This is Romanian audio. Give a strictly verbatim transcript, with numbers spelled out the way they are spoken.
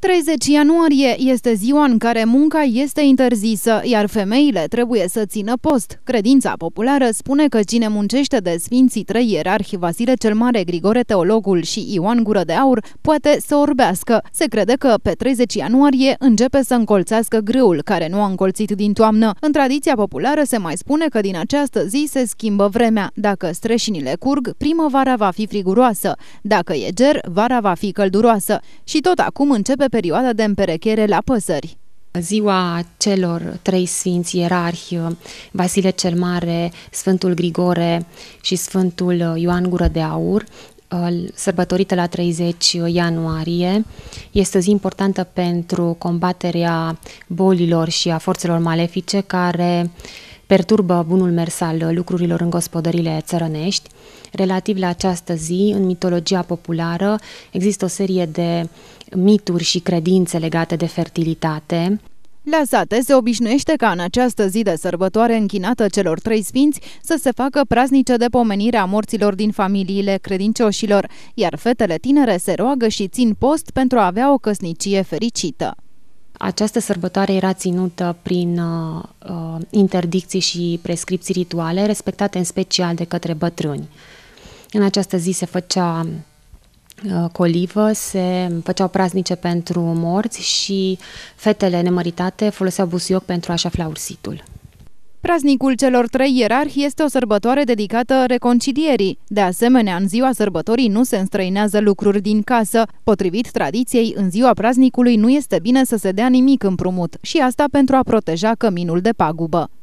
treizeci ianuarie este ziua în care munca este interzisă, iar femeile trebuie să țină post. Credința populară spune că cine muncește de Sfinții Trei Ierarhi Vasile cel Mare, Grigore Teologul și Ioan Gură de Aur poate să orbească. Se crede că pe treizeci ianuarie începe să încolțească grâul, care nu a încolțit din toamnă. În tradiția populară se mai spune că din această zi se schimbă vremea. Dacă streșinile curg, primăvara va fi friguroasă. Dacă e ger, vara va fi călduroasă. Și tot acum începe perioada de împerechere la păsări. Ziua celor trei sfinți ierarhi, Vasile cel Mare, Sfântul Grigore și Sfântul Ioan Gură de Aur, sărbătorită la treizeci ianuarie, este o zi importantă pentru combaterea bolilor și a forțelor malefice care perturbă bunul mers al lucrurilor în gospodările țărănești. Relativ la această zi, în mitologia populară, există o serie de mituri și credințe legate de fertilitate. La sate se obișnuiește ca în această zi de sărbătoare închinată celor trei sfinți să se facă praznice de pomenire a morților din familiile credincioșilor, iar fetele tinere se roagă și țin post pentru a avea o căsnicie fericită. Această sărbătoare era ținută prin uh, interdicții și prescripții rituale, respectate în special de către bătrâni. În această zi se făcea uh, colivă, se făceau praznice pentru morți și fetele nemăritate foloseau busuioc pentru a-și afla ursitul. Praznicul celor trei ierarhi este o sărbătoare dedicată reconcilierii. De asemenea, în ziua sărbătorii nu se înstrăinează lucruri din casă. Potrivit tradiției, în ziua praznicului nu este bine să se dea nimic împrumut și asta pentru a proteja căminul de pagubă.